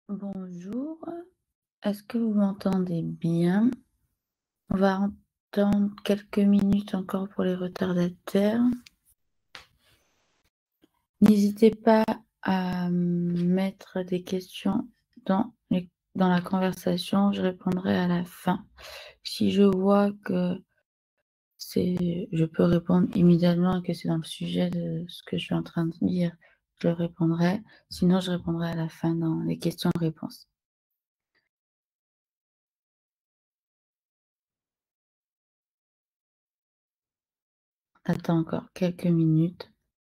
Bonjour, est-ce que vous m'entendez bien? On va attendre quelques minutes encore pour les retardataires. N'hésitez pas à mettre des questions dans la conversation, je répondrai à la fin. Si je vois que je peux répondre immédiatement et que c'est dans le sujet de ce que je suis en train de dire, je répondrai. Sinon, je répondrai à la fin dans les questions-réponses. Attends encore quelques minutes.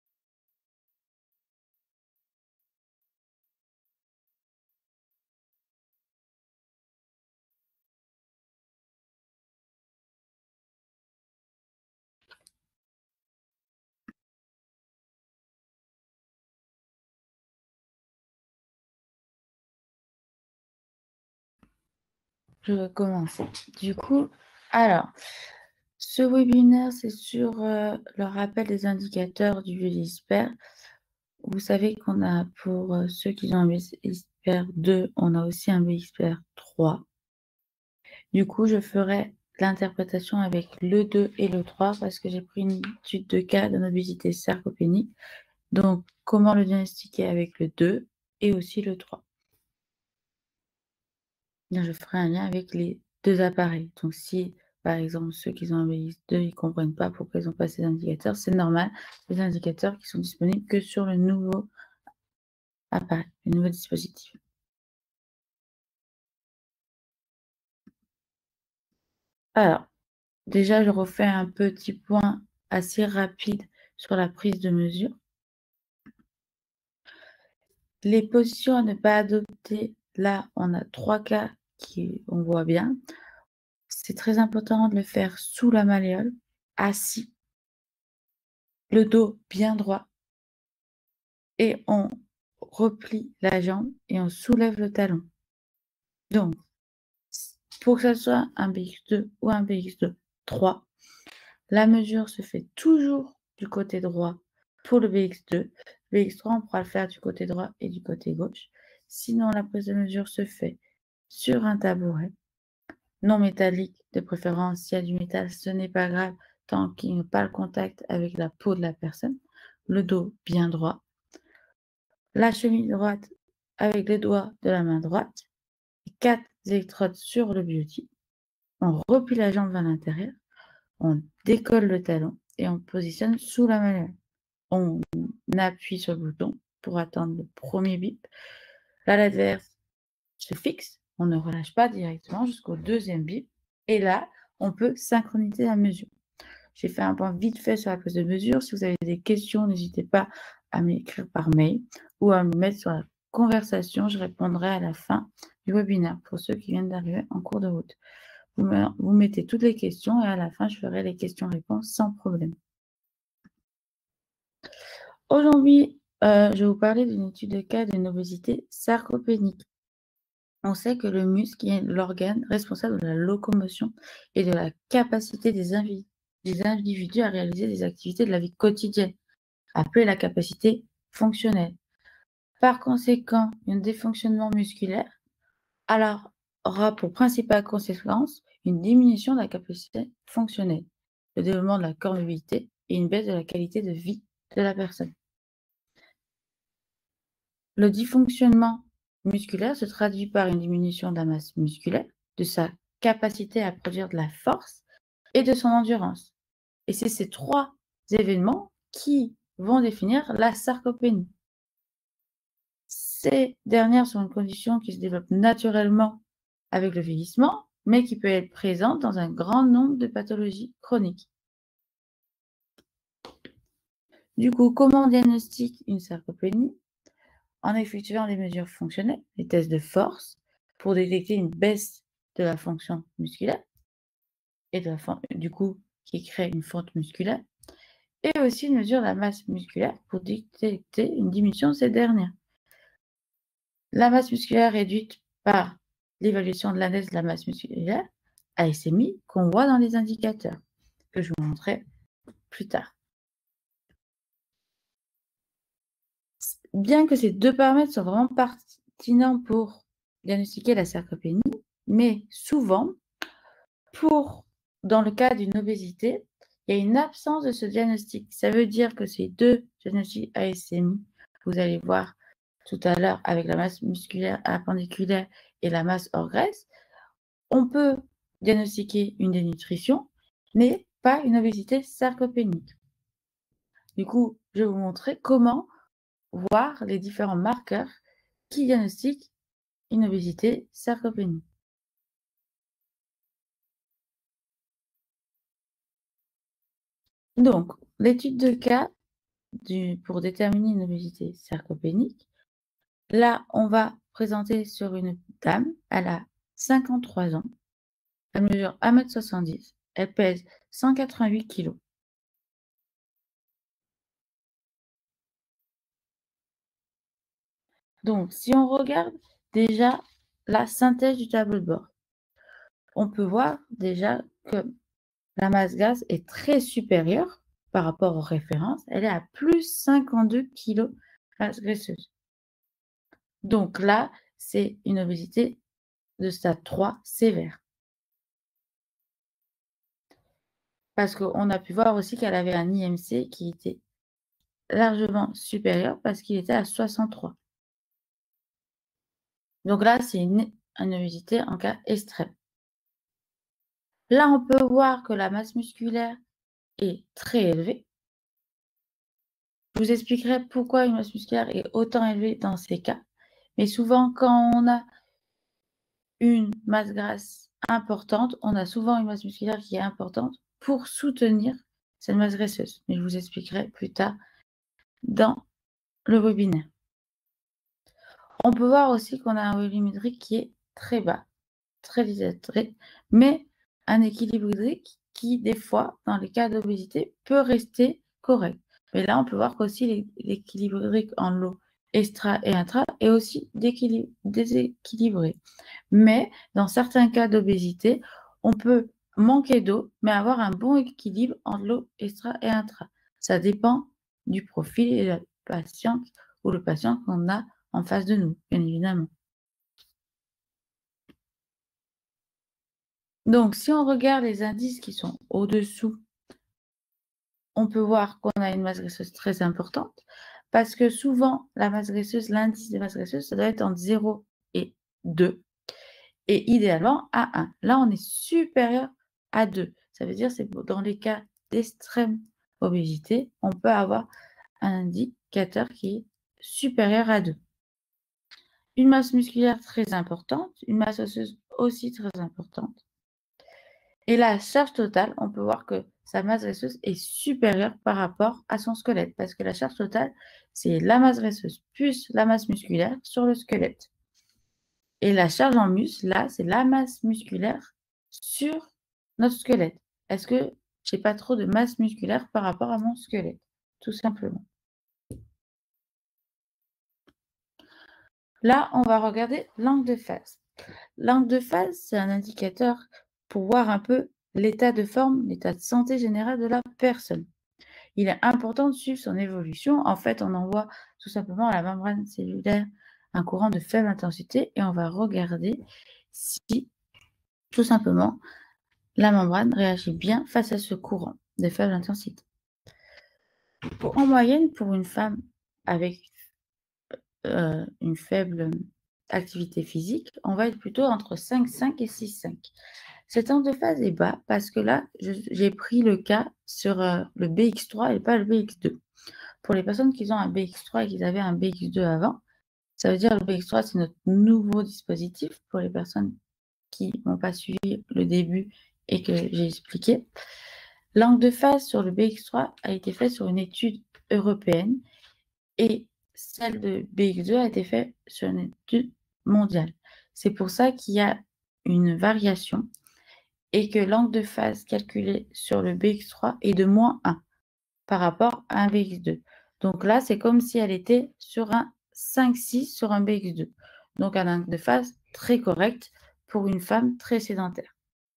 Je vais commencer. Du coup, alors, ce webinaire, c'est sur le rappel des indicateurs du BELISPER. Vous savez qu'on a, pour ceux qui ont un BELISPER 2, on a aussi un BELISPER 3. Du coup, je ferai l'interprétation avec le 2 et le 3 parce que j'ai pris une étude de cas de obésité sarcopénique. Donc, comment le diagnostiquer avec le 2 et aussi le 3. Bien, je ferai un lien avec les 2 appareils. Donc si, par exemple, ceux qui ont un BX2, ils ne comprennent pas pourquoi ils ont pas ces indicateurs, c'est normal. Les indicateurs qui sont disponibles que sur le nouveau appareil, le nouveau dispositif. Alors, déjà, je refais un petit point assez rapide sur la prise de mesure. Les positions à ne pas adopter, là, on a 3 cas on voit bien. C'est très important de le faire sous la malléole, assis, le dos bien droit, et on replie la jambe et on soulève le talon. Donc, pour que ce soit un BX2 ou un BX2 3, la mesure se fait toujours du côté droit pour le BX2. BX3, on pourra le faire du côté droit et du côté gauche. Sinon, la prise de mesure se fait sur un tabouret, non métallique de préférence. S'il y a du métal, ce n'est pas grave tant qu'il n'y a pas le contact avec la peau de la personne. Le dos bien droit. La cheville droite avec les doigts de la main droite, 4 électrodes sur le biotype. On replie la jambe vers l'intérieur, on décolle le talon et on positionne sous la malléole. On appuie sur le bouton pour attendre le premier bip. Là, l'adverse se fixe, on ne relâche pas directement jusqu'au deuxième bip. Et là, on peut synchroniser la mesure. J'ai fait un point vite fait sur la prise de mesure. Si vous avez des questions, n'hésitez pas à m'écrire par mail ou à me mettre sur la conversation. Je répondrai à la fin du webinaire pour ceux qui viennent d'arriver en cours de route. Vous mettez toutes les questions et à la fin, je ferai les questions-réponses sans problème. Aujourd'hui, je vais vous parler d'une étude de cas d'une obésité sarcopénique. On sait que le muscle est l'organe responsable de la locomotion et de la capacité des individus à réaliser des activités de la vie quotidienne, appelée la capacité fonctionnelle. Par conséquent, un dysfonctionnement musculaire alors, aura pour principale conséquence une diminution de la capacité fonctionnelle, le développement de la comorbidité et une baisse de la qualité de vie de la personne. Le dysfonctionnement musculaire se traduit par une diminution de la masse musculaire, de sa capacité à produire de la force et de son endurance. Et c'est ces 3 événements qui vont définir la sarcopénie. Ces dernières sont une condition qui se développe naturellement avec le vieillissement, mais qui peut être présente dans un grand nombre de pathologies chroniques. Du coup, comment on diagnostique une sarcopénie? En effectuant des mesures fonctionnelles, des tests de force, pour détecter une baisse de la fonction musculaire et du coup qui crée une fente musculaire, et aussi une mesure de la masse musculaire pour détecter une diminution de cette dernière. La masse musculaire réduite par l'évaluation de l'index de la masse musculaire, ASMI, qu'on voit dans les indicateurs, que je vous montrerai plus tard. Bien que ces 2 paramètres soient vraiment pertinent pour diagnostiquer la sarcopénie, mais souvent, dans le cas d'une obésité, il y a une absence de ce diagnostic. Ça veut dire que ces 2 diagnostics ASMI, vous allez voir tout à l'heure avec la masse musculaire appendiculaire et la masse hors graisse, on peut diagnostiquer une dénutrition, mais pas une obésité sarcopénique. Du coup, je vais vous montrer comment voir les différents marqueurs qui diagnostiquent une obésité sarcopénique. Donc, l'étude de cas pour déterminer une obésité sarcopénique, là, on va présenter sur une dame, elle a 53 ans, elle mesure 1,70 m, elle pèse 188 kg. Donc, si on regarde déjà la synthèse du tableau de bord, on peut voir déjà que la masse grasse est très supérieure par rapport aux références. Elle est à plus 52 kg masse graisseuse. Donc là, c'est une obésité de stade 3 sévère. Parce qu'on a pu voir aussi qu'elle avait un IMC qui était largement supérieur parce qu'il était à 63. Donc là, c'est une obésité en cas extrême. Là, on peut voir que la masse musculaire est très élevée. Je vous expliquerai pourquoi une masse musculaire est autant élevée dans ces cas. Mais souvent, quand on a une masse grasse importante, on a souvent une masse musculaire qui est importante pour soutenir cette masse graisseuse. Mais je vous expliquerai plus tard dans le webinaire. On peut voir aussi qu'on a un volume hydrique qui est très bas, très déshydraté, mais un équilibre hydrique qui, des fois, dans les cas d'obésité, peut rester correct. Mais là, on peut voir qu'aussi l'équilibre hydrique en eau extra et intra est aussi déséquilibré. Mais dans certains cas d'obésité, on peut manquer d'eau, mais avoir un bon équilibre entre l'eau extra et intra. Ça dépend du profil et de la patiente ou le patient qu'on a en face de nous, bien évidemment. Donc, si on regarde les indices qui sont au-dessous, on peut voir qu'on a une masse graisseuse très importante parce que souvent, la masse graisseuse, l'indice de masse graisseuse, ça doit être entre 0 et 2 et idéalement à 1. Là, on est supérieur à 2. Ça veut dire que dans les cas d'extrême obésité, on peut avoir un indicateur qui est supérieur à 2. Une masse musculaire très importante, une masse osseuse aussi très importante. Et la charge totale, on peut voir que sa masse graisseuse est supérieure par rapport à son squelette, parce que la charge totale, c'est la masse graisseuse plus la masse musculaire sur le squelette. Et la charge en muscle, là, c'est la masse musculaire sur notre squelette. Est-ce que j'ai pas trop de masse musculaire par rapport à mon squelette? Tout simplement. Là, on va regarder l'angle de face. L'angle de face, c'est un indicateur pour voir un peu l'état de forme, l'état de santé général de la personne. Il est important de suivre son évolution. En fait, on envoie tout simplement à la membrane cellulaire un courant de faible intensité et on va regarder si, tout simplement, la membrane réagit bien face à ce courant de faible intensité. En moyenne, pour une femme avec une faible activité physique, on va être plutôt entre 5,5 et 6,5. Cet angle de phase est bas parce que là, j'ai pris le cas sur le BX3 et pas le BX2. Pour les personnes qui ont un BX3 et qui avaient un BX2 avant, ça veut dire que le BX3, c'est notre nouveau dispositif pour les personnes qui n'ont pas suivi le début et que j'ai expliqué. L'angle de phase sur le BX3 a été fait sur une étude européenne et celle de BX2 a été faite sur une étude mondiale. C'est pour ça qu'il y a une variation et que l'angle de phase calculé sur le BX3 est de -1 par rapport à un BX2. Donc là, c'est comme si elle était sur un 5,6 sur un BX2. Donc un angle de phase très correct pour une femme très sédentaire.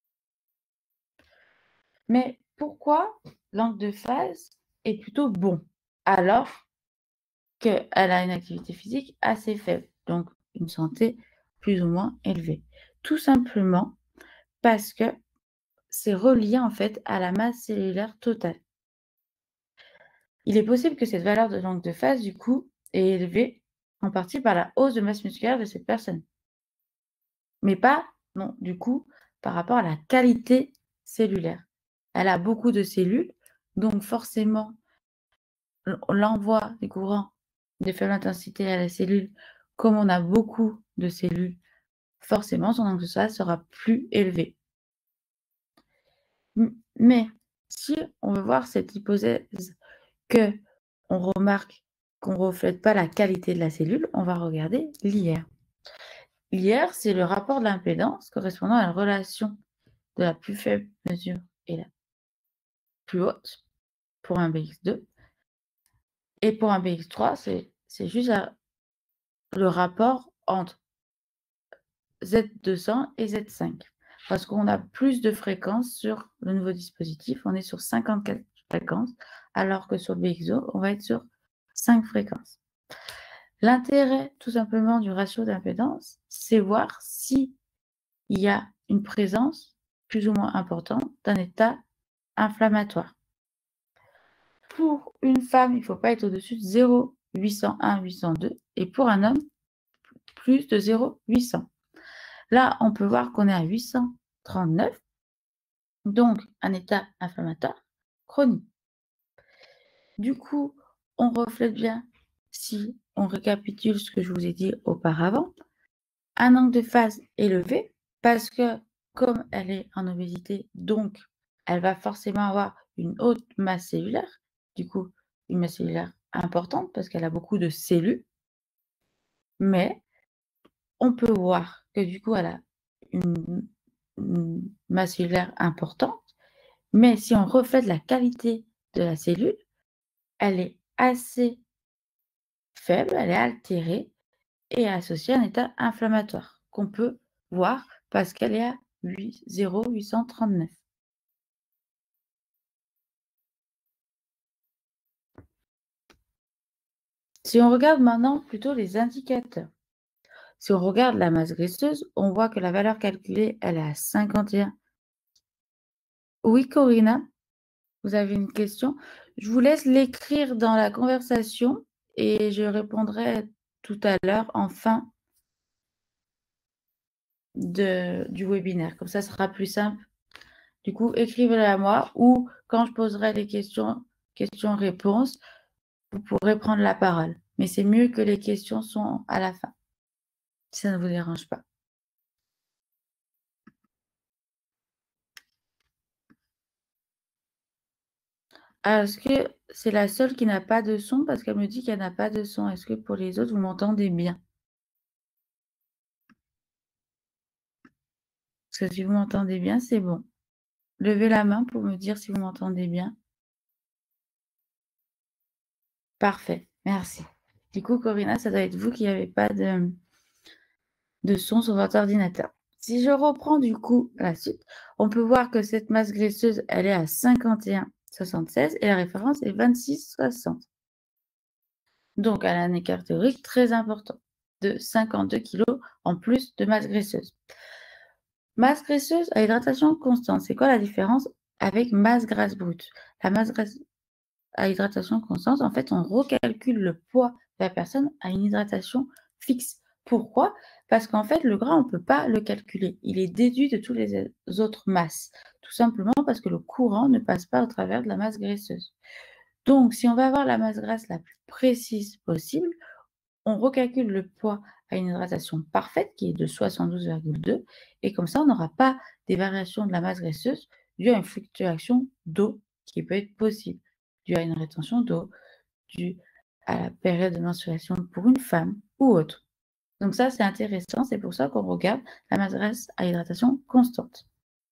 Mais pourquoi l'angle de phase est plutôt bon alors qu'elle a une activité physique assez faible? Donc une santé plus ou moins élevée. Tout simplement parce que c'est relié en fait à la masse cellulaire totale. Il est possible que cette valeur de langue de phase, du coup, est élevée en partie par la hausse de masse musculaire de cette personne, mais pas, non, du coup, par rapport à la qualité cellulaire. Elle a beaucoup de cellules, donc forcément, l'envoi des courants de faible intensité à la cellule, comme on a beaucoup de cellules, forcément, son angle de phase sera plus élevé. Mais si on veut voir cette hypothèse que on remarque qu'on ne reflète pas la qualité de la cellule, on va regarder l'IR. L'IR, c'est le rapport de l'impédance correspondant à la relation de la plus faible mesure et la plus haute pour un BX2. Et pour un BX3, c'est juste le rapport entre Z200 et Z5. Parce qu'on a plus de fréquences sur le nouveau dispositif. On est sur 54 fréquences, alors que sur le BX2, on va être sur 5 fréquences. L'intérêt, tout simplement, du ratio d'impédance, c'est voir s'il y a une présence plus ou moins importante d'un état inflammatoire. Pour une femme, il ne faut pas être au-dessus de 0,801, 802, et pour un homme, plus de 0,800. Là, on peut voir qu'on est à 839, donc un état inflammatoire chronique. Du coup, on reflète bien, si on récapitule ce que je vous ai dit auparavant, un angle de phase élevé parce que comme elle est en obésité, donc elle va forcément avoir une haute masse cellulaire, du coup une masse cellulaire importante parce qu'elle a beaucoup de cellules, mais on peut voir que du coup elle a une masse cellulaire importante, mais si on reflète la qualité de la cellule, elle est assez faible, elle est altérée et associée à un état inflammatoire qu'on peut voir parce qu'elle est à 0,839. Si on regarde maintenant plutôt les indicateurs, si on regarde la masse graisseuse, on voit que la valeur calculée, elle est à 51. Oui, Corinna, vous avez une question? Je vous laisse l'écrire dans la conversation et je répondrai tout à l'heure en fin du webinaire. Comme ça, ce sera plus simple. Du coup, écrivez-le à moi ou quand je poserai les questions-réponses, vous pourrez prendre la parole. Mais c'est mieux que les questions sont à la fin, si ça ne vous dérange pas. Alors, est-ce que c'est la seule qui n'a pas de son? Parce qu'elle me dit qu'elle n'a pas de son. Est-ce que pour les autres, vous m'entendez bien? Parce que si vous m'entendez bien, c'est bon. Levez la main pour me dire si vous m'entendez bien. Parfait, merci. Du coup, Corinna, ça doit être vous qui n'avez pas de son sur votre ordinateur. Si je reprends du coup la suite, on peut voir que cette masse graisseuse, elle est à 51,76 et la référence est 26,60. Donc, elle a un écart théorique très important de 52 kg en plus de masse graisseuse. Masse graisseuse à hydratation constante, c'est quoi la différence avec masse grasse brute? La masse grasse à hydratation constante, en fait, on recalcule le poids de la personne à une hydratation fixe. Pourquoi? Parce qu'en fait, le gras, on ne peut pas le calculer. Il est déduit de toutes les autres masses. Tout simplement parce que le courant ne passe pas au travers de la masse graisseuse. Donc, si on va avoir la masse grasse la plus précise possible, on recalcule le poids à une hydratation parfaite qui est de 72,2 et comme ça, on n'aura pas des variations de la masse graisseuse dues à une fluctuation d'eau qui peut être possible, due à une rétention d'eau, due à la période de menstruation pour une femme ou autre. Donc ça, c'est intéressant, c'est pour ça qu'on regarde la masse grasse à hydratation constante.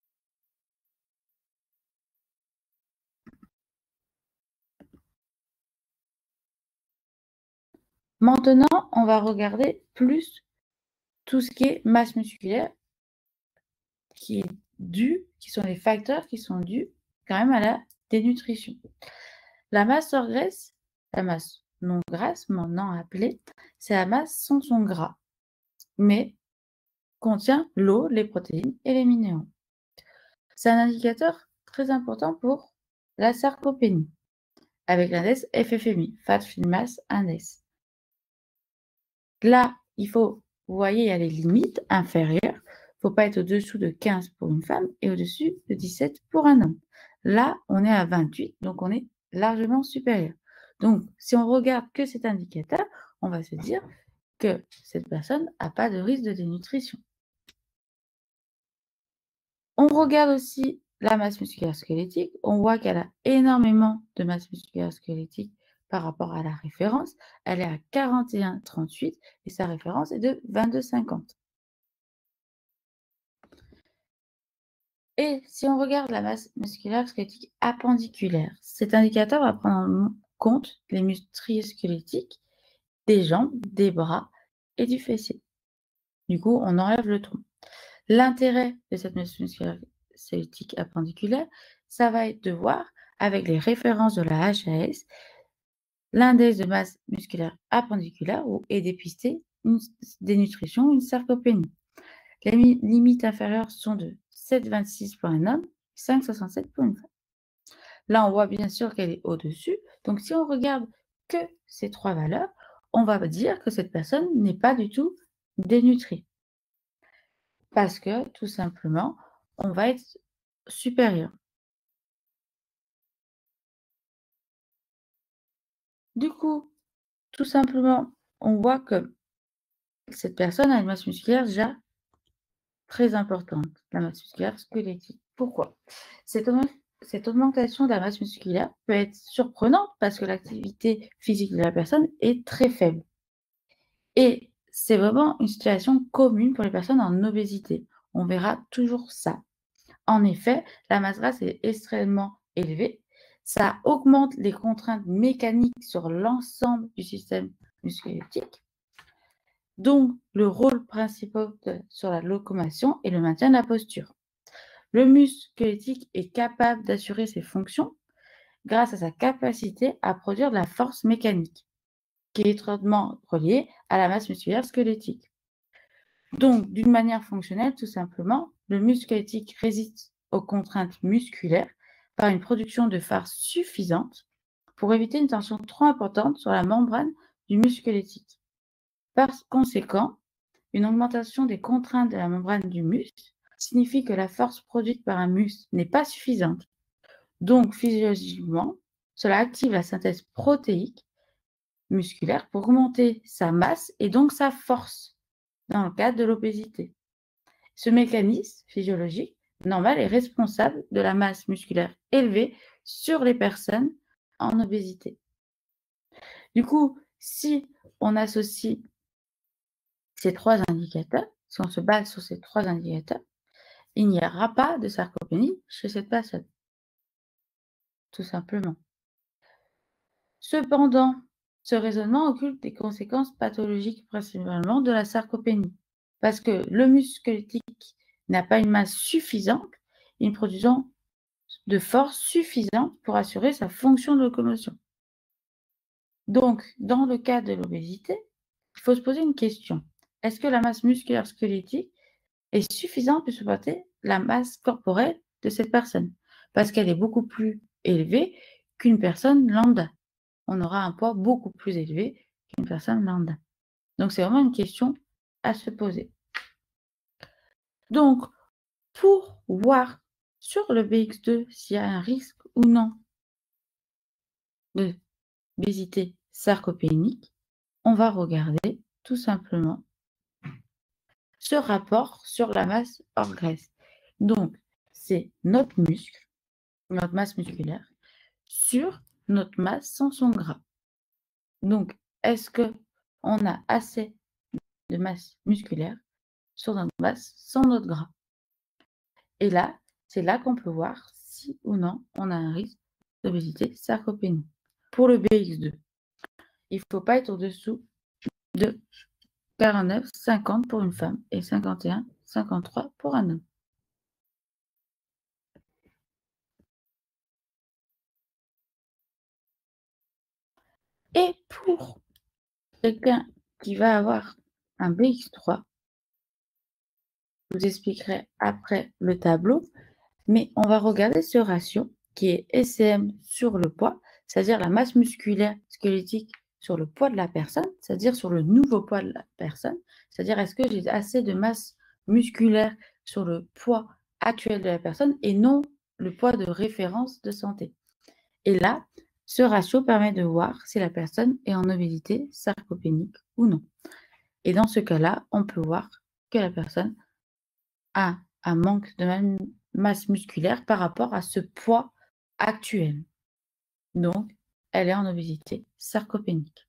Maintenant, on va regarder plus tout ce qui est masse musculaire qui sont les facteurs qui sont dus quand même à la dénutrition. La masse hors graisse, la masse non grasse, maintenant appelée, c'est la masse sans son gras. mais contient l'eau, les protéines et les minéraux. C'est un indicateur très important pour la sarcopénie, avec l'index FFMI, Fat Free Mass Index. Là, vous voyez, il y a les limites inférieures. Il ne faut pas être au-dessous de 15 pour une femme et au-dessus de 17 pour un homme. Là, on est à 28, donc on est largement supérieur. Donc, si on regarde que cet indicateur, on va se dire que cette personne n'a pas de risque de dénutrition. On regarde aussi la masse musculaire squelettique. On voit qu'elle a énormément de masse musculaire squelettique par rapport à la référence. Elle est à 41,38 et sa référence est de 22,50. Et si on regarde la masse musculaire squelettique appendiculaire, cet indicateur va prendre en compte les muscles squelettiques des jambes, des bras et du fessier. Du coup, on enlève le tronc. L'intérêt de cette masse musculaire squelettique appendiculaire, ça va être de voir avec les références de la HAS l'index de masse musculaire appendiculaire et dépister une dénutrition, une sarcopénie. Les limites inférieures sont de 7,26 pour un homme, 5,67 pour une femme. Là, on voit bien sûr qu'elle est au-dessus. Donc, si on regarde que ces trois valeurs, on va dire que cette personne n'est pas du tout dénutrie. Parce que, tout simplement, on va être supérieur. Du coup, tout simplement, on voit que cette personne a une masse musculaire déjà très importante, la masse musculaire squelettique. Pourquoi? Cette augmentation de la masse musculaire peut être surprenante parce que l'activité physique de la personne est très faible. Et c'est vraiment une situation commune pour les personnes en obésité. On verra toujours ça. En effet, la masse grasse est extrêmement élevée. Ça augmente les contraintes mécaniques sur l'ensemble du système musculo-squelettique, dont le rôle principal sur la locomotion et le maintien de la posture. Le muscle squelettique est capable d'assurer ses fonctions grâce à sa capacité à produire de la force mécanique, qui est étroitement reliée à la masse musculaire squelettique. Donc, d'une manière fonctionnelle, tout simplement, le muscle squelettique résiste aux contraintes musculaires par une production de force suffisante pour éviter une tension trop importante sur la membrane du muscle squelettique. Par conséquent, une augmentation des contraintes de la membrane du muscle signifie que la force produite par un muscle n'est pas suffisante. Donc, physiologiquement, cela active la synthèse protéique musculaire pour augmenter sa masse et donc sa force dans le cadre de l'obésité. Ce mécanisme physiologique normal est responsable de la masse musculaire élevée sur les personnes en obésité. Du coup, si on associe ces trois indicateurs, si on se base sur ces trois indicateurs, il n'y aura pas de sarcopénie chez cette personne, tout simplement. Cependant, ce raisonnement occulte des conséquences pathologiques principalement de la sarcopénie, parce que le muscle squelettique n'a pas une masse suffisante, une produisant de force suffisante pour assurer sa fonction de locomotion. Donc, dans le cas de l'obésité, il faut se poser une question. Est-ce que la masse musculaire squelettique est suffisante pour supporter la masse corporelle de cette personne? Parce qu'elle est beaucoup plus élevée qu'une personne lambda. On aura un poids beaucoup plus élevé qu'une personne lambda. Donc, c'est vraiment une question à se poser. Donc, pour voir sur le BX2 s'il y a un risque ou non d'obésité sarcopénique, on va regarder tout simplement ce rapport sur la masse hors graisse. Donc, c'est notre muscle, notre masse musculaire, sur notre masse sans son gras. Donc, est-ce qu'on a assez de masse musculaire sur notre masse sans notre gras? Et là, c'est là qu'on peut voir si ou non on a un risque d'obésité sarcopénie. Pour le BX2, il ne faut pas être au-dessous de 49,50 pour une femme et 51,53 pour un homme. Et pour quelqu'un qui va avoir un BX3, vous expliquerai après le tableau, mais on va regarder ce ratio qui est SCM sur le poids, c'est-à-dire la masse musculaire squelettique sur le poids de la personne, c'est-à-dire sur le nouveau poids de la personne, c'est-à-dire est-ce que j'ai assez de masse musculaire sur le poids actuel de la personne et non le poids de référence de santé. Et là, ce ratio permet de voir si la personne est en obésité sarcopénique ou non. Et dans ce cas-là, on peut voir que la personne a un manque de masse musculaire par rapport à ce poids actuel. Donc, elle est en obésité sarcopénique.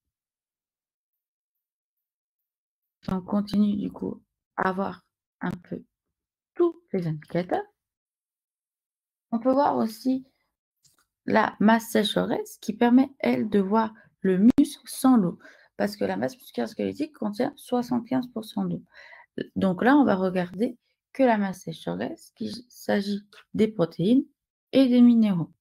On continue du coup à voir un peu tous les indicateurs. On peut voir aussi la masse sécheresse qui permet, elle, de voir le muscle sans l'eau. Parce que la masse musculaire squelettique contient 75% d'eau. Donc là, on va regarder que la masse sécheresse, qu'il s'agit des protéines et des minéraux.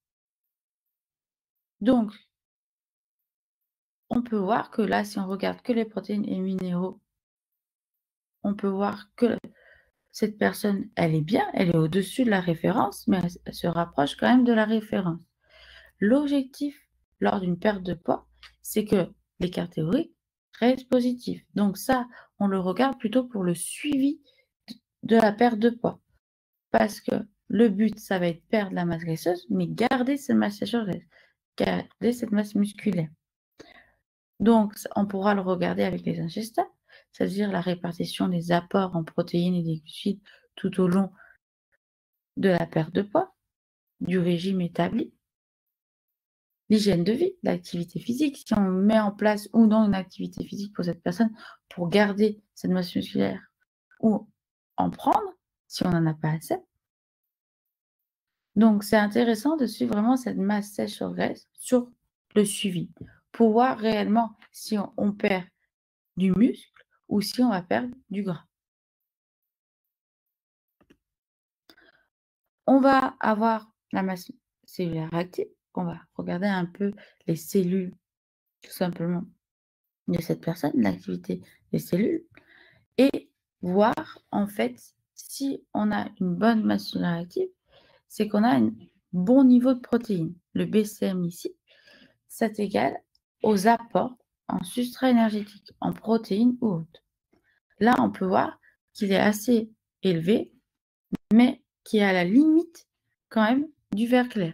Donc, on peut voir que là, si on regarde que les protéines et les minéraux, on peut voir que cette personne, elle est bien, elle est au-dessus de la référence, mais elle se rapproche quand même de la référence. L'objectif lors d'une perte de poids, c'est que l'écart théorique reste positif. Donc ça, on le regarde plutôt pour le suivi de la perte de poids. Parce que le but, ça va être perdre la masse graisseuse, mais garder cette masse sécheresse, garder cette masse musculaire. Donc, on pourra le regarder avec les ingestats, c'est-à-dire la répartition des apports en protéines et des glucides tout au long de la perte de poids, du régime établi, l'hygiène de vie, l'activité physique, si on met en place ou non une activité physique pour cette personne pour garder cette masse musculaire ou en prendre si on n'en a pas assez. Donc, c'est intéressant de suivre vraiment cette masse sèche sur graisse sur le suivi pour voir réellement si on perd du muscle ou si on va perdre du gras. On va avoir la masse cellulaire active. On va regarder un peu les cellules, tout simplement, de cette personne, l'activité des cellules, et voir en fait si on a une bonne masse cellulaire active, c'est qu'on a un bon niveau de protéines. Le BCM ici, c'est égal aux apports en substrat énergétique, en protéines ou autres. Là, on peut voir qu'il est assez élevé, mais qui est à la limite quand même du vert clair.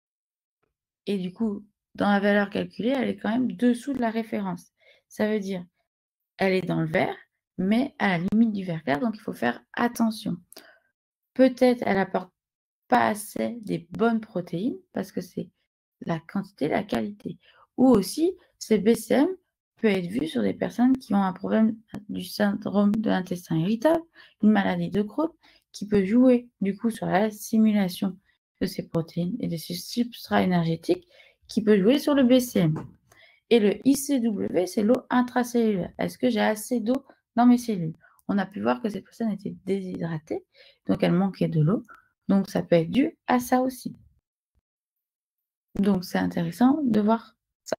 Et du coup, dans la valeur calculée, elle est quand même dessous de la référence. Ça veut dire, elle est dans le vert, mais à la limite du vert clair, donc il faut faire attention. Peut-être elle apporte pas assez des bonnes protéines, parce que c'est la quantité, la qualité. Ou aussi, ce BCM peut être vu sur des personnes qui ont un problème du syndrome de l'intestin irritable, une maladie de Crohn, qui peut jouer du coup sur la simulation de ces protéines et de ces substrats énergétiques, qui peut jouer sur le BCM. Et le ICW, c'est l'eau intracellulaire. Est-ce que j'ai assez d'eau dans mes cellules? On a pu voir que cette personne était déshydratée, donc elle manquait de l'eau. Donc ça peut être dû à ça aussi. Donc c'est intéressant de voir ça.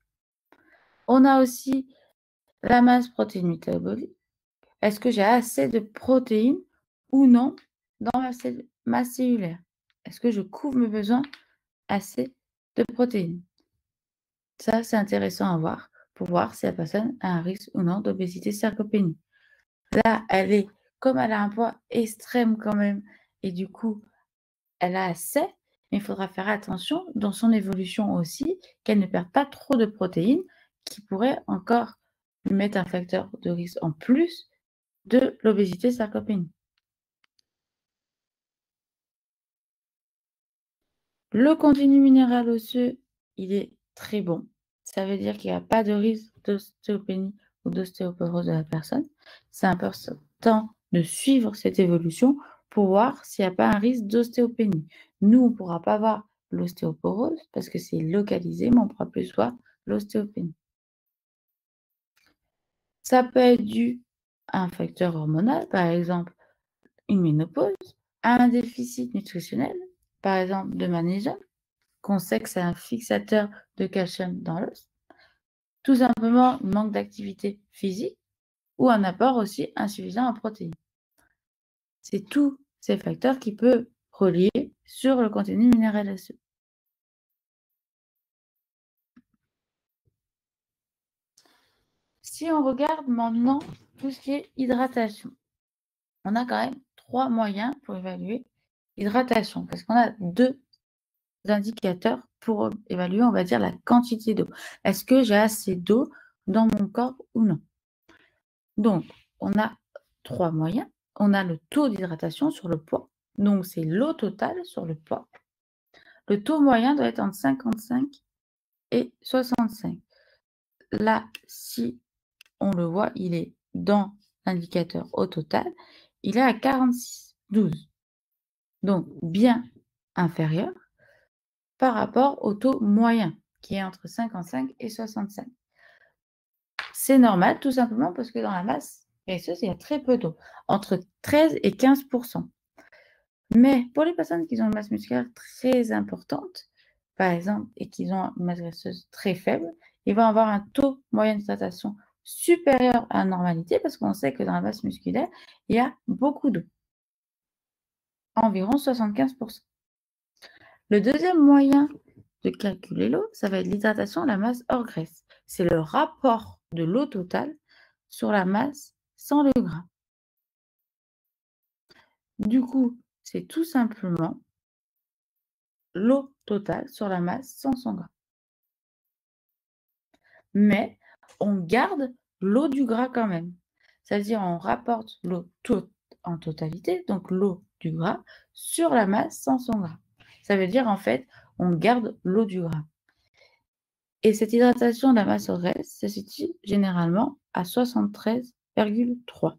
On a aussi la masse protéine métabolique. Est-ce que j'ai assez de protéines ou non dans ma masse cellulaire? Est-ce que je couvre mes besoins assez de protéines? Ça, c'est intéressant à voir pour voir si la personne a un risque ou non d'obésité sarcopénie. Là, comme elle a un poids extrême quand même, et du coup, elle a assez, mais il faudra faire attention dans son évolution aussi, qu'elle ne perde pas trop de protéines, qui pourrait encore lui mettre un facteur de risque en plus de l'obésité sarcopénie. Le contenu minéral osseux, il est très bon. Ça veut dire qu'il n'y a pas de risque d'ostéopénie ou d'ostéoporose de la personne. C'est important de suivre cette évolution pour voir s'il n'y a pas un risque d'ostéopénie. Nous, on ne pourra pas voir l'ostéoporose parce que c'est localisé, mais on pourra plus voir l'ostéopénie. Ça peut être dû à un facteur hormonal, par exemple une ménopause, à un déficit nutritionnel, par exemple de magnésium, qu'on sait que c'est un fixateur de calcium dans l'os, tout simplement manque d'activité physique ou un apport aussi insuffisant en protéines. C'est tous ces facteurs qui peuvent relier sur le contenu minéral osseux. Si on regarde maintenant tout ce qui est hydratation, on a quand même 3 moyens pour évaluer l'hydratation, parce qu'on a 2 indicateurs pour évaluer, on va dire, la quantité d'eau. Est-ce que j'ai assez d'eau dans mon corps ou non? Donc, on a 3 moyens. On a le taux d'hydratation sur le poids, donc c'est l'eau totale sur le poids. Le taux moyen doit être entre 55 et 65. Là, si on le voit, il est dans l'indicateur au total, il est à 46,12. Donc, bien inférieur par rapport au taux moyen, qui est entre 55 et 65. C'est normal, tout simplement parce que dans la masse graisseuse, il y a très peu d'eau, entre 13 et 15%. Mais pour les personnes qui ont une masse musculaire très importante, par exemple, et qui ont une masse graisseuse très faible, ils vont avoir un taux moyen d'hydratation supérieur à la normalité, parce qu'on sait que dans la masse musculaire, il y a beaucoup d'eau, environ 75%. Le deuxième moyen de calculer l'eau, ça va être l'hydratation de la masse hors graisse. C'est le rapport de l'eau totale sur la masse sans le gras. Du coup, c'est tout simplement l'eau totale sur la masse sans son gras. Mais on garde l'eau du gras quand même. C'est-à-dire on rapporte l'eau en totalité, donc l'eau du gras, sur la masse sans son gras. Ça veut dire en fait, on garde l'eau du gras. Et cette hydratation de la masse graisse se situe généralement à 73,3.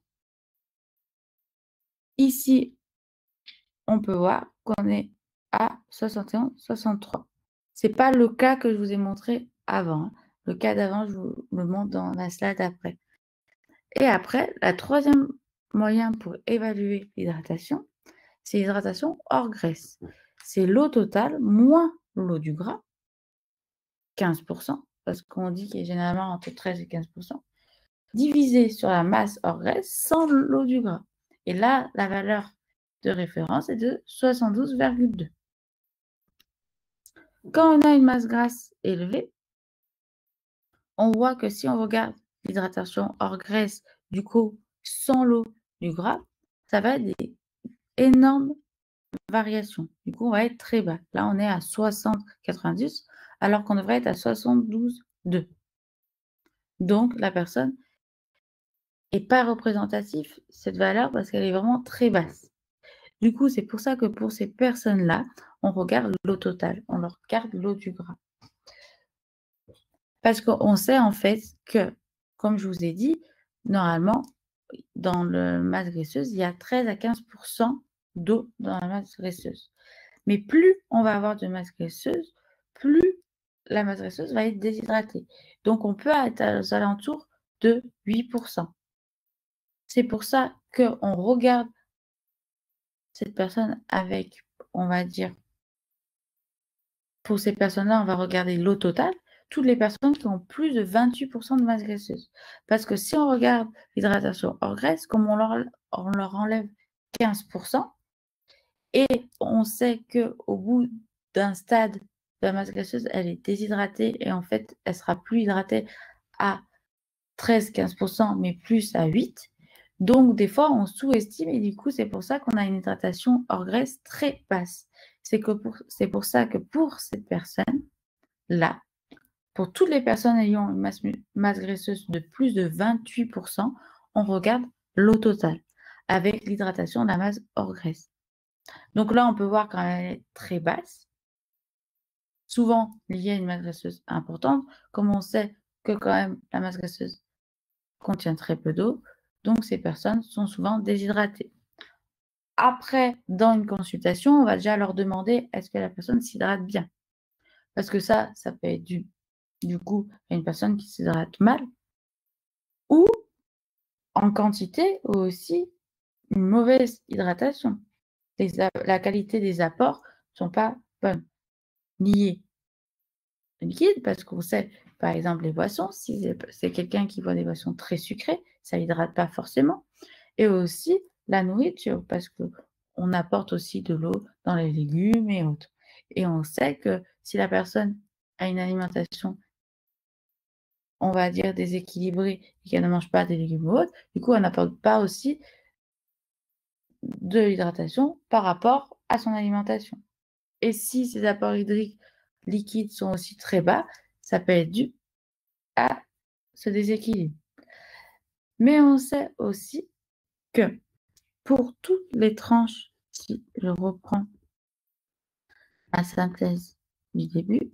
Ici, on peut voir qu'on est à 71,63. Ce n'est pas le cas que je vous ai montré avant, hein. Le cas d'avant, je vous le montre dans la slide après. Et après, la troisième moyen pour évaluer l'hydratation, c'est l'hydratation hors graisse. C'est l'eau totale moins l'eau du gras, 15%, parce qu'on dit qu'il est généralement entre 13 et 15%, divisé sur la masse hors graisse sans l'eau du gras. Et là, la valeur de référence est de 72,2. Quand on a une masse grasse élevée, on voit que si on regarde l'hydratation hors graisse, du coup, sans l'eau du gras, ça va être des énormes variations. Du coup, on va être très bas. Là, on est à 60,90 alors qu'on devrait être à 72,2. Donc, la personne n'est pas représentative, cette valeur, parce qu'elle est vraiment très basse. Du coup, c'est pour ça que pour ces personnes-là, on regarde l'eau totale, on leur regarde l'eau du gras. Parce qu'on sait en fait que, comme je vous ai dit, normalement, dans la masse graisseuse, il y a 13 à 15% d'eau dans la masse graisseuse. Mais plus on va avoir de masse graisseuse, plus la masse graisseuse va être déshydratée. Donc, on peut être aux alentours de 8%. C'est pour ça qu'on regarde cette personne avec, on va dire, pour ces personnes-là, on va regarder l'eau totale, toutes les personnes qui ont plus de 28% de masse graisseuse. Parce que si on regarde l'hydratation hors graisse, comme on leur enlève 15%, et on sait qu'au bout d'un stade de la masse graisseuse, elle est déshydratée et en fait, elle sera plus hydratée à 13-15%, mais plus à 8%. Donc, des fois, on sous-estime et du coup, c'est pour ça qu'on a une hydratation hors graisse très basse. C'est pour ça que pour cette personne-là, pour toutes les personnes ayant une masse graisseuse de plus de 28%, on regarde l'eau totale avec l'hydratation de la masse hors graisse. Donc là, on peut voir quand elle est très basse, souvent liée à une masse graisseuse importante, comme on sait que quand même la masse graisseuse contient très peu d'eau, donc ces personnes sont souvent déshydratées. Après, dans une consultation, on va déjà leur demander est-ce que la personne s'hydrate bien? Parce que ça peut être du coup à une personne qui s'hydrate mal, ou en quantité, ou aussi une mauvaise hydratation. La qualité des apports ne sont pas bonnes. Liées au liquide, parce qu'on sait, par exemple, les boissons, si c'est quelqu'un qui boit des boissons très sucrées, ça ne hydrate pas forcément. Et aussi la nourriture parce qu'on apporte aussi de l'eau dans les légumes et autres. Et on sait que si la personne a une alimentation, on va dire, déséquilibrée et qu'elle ne mange pas des légumes ou autres, du coup, elle n'apporte pas aussi de l'hydratation par rapport à son alimentation. Et si ces apports hydriques liquides sont aussi très bas, ça peut être dû à ce déséquilibre. Mais on sait aussi que pour toutes les tranches, si je reprends la synthèse du début,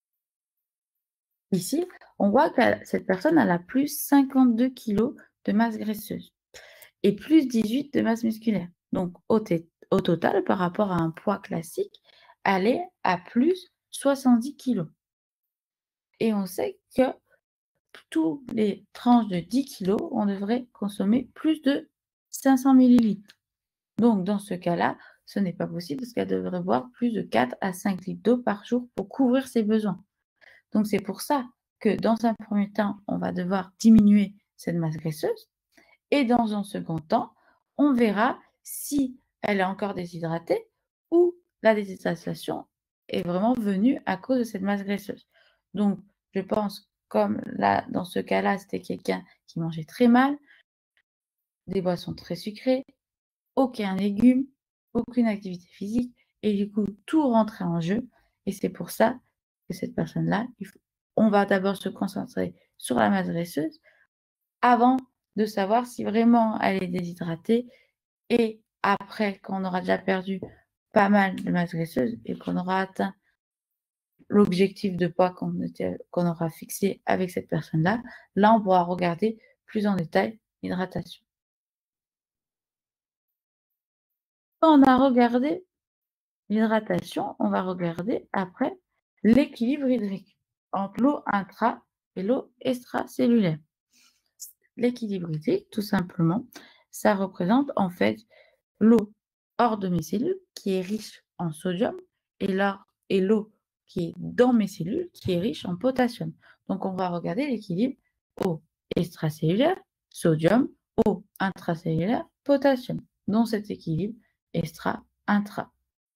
ici, on voit que cette personne elle a plus 52 kg de masse graisseuse et plus 18 de masse musculaire. Donc, au total, par rapport à un poids classique, elle est à plus 70 kg. Et on sait que tous les tranches de 10 kg, on devrait consommer plus de 500 millilitres. Donc, dans ce cas-là, ce n'est pas possible parce qu'elle devrait boire plus de 4 à 5 litres d'eau par jour pour couvrir ses besoins. Donc, c'est pour ça que dans un premier temps, on va devoir diminuer cette masse graisseuse. Et dans un second temps, on verra si elle est encore déshydratée ou la déshydratation est vraiment venue à cause de cette masse graisseuse. Donc, je pense, comme là, dans ce cas-là, c'était quelqu'un qui mangeait très mal, des boissons très sucrées, aucun légume, aucune activité physique, et du coup, tout rentrait en jeu. Et c'est pour ça que cette personne-là, on va d'abord se concentrer sur la masse graisseuse avant de savoir si vraiment elle est déshydratée. Et après, quand on aura déjà perdu pas mal de masse graisseuse et qu'on aura atteint l'objectif de poids qu'on aura fixé avec cette personne-là, là, on pourra regarder plus en détail l'hydratation. Quand on a regardé l'hydratation, on va regarder après l'équilibre hydrique entre l'eau intra et l'eau extracellulaire. L'équilibre hydrique, tout simplement, ça représente en fait l'eau hors de mes cellules qui est riche en sodium et l'eau qui est dans mes cellules qui est riche en potassium. Donc, on va regarder l'équilibre eau extracellulaire, sodium, eau intracellulaire, potassium, dans cet équilibre extra-intra.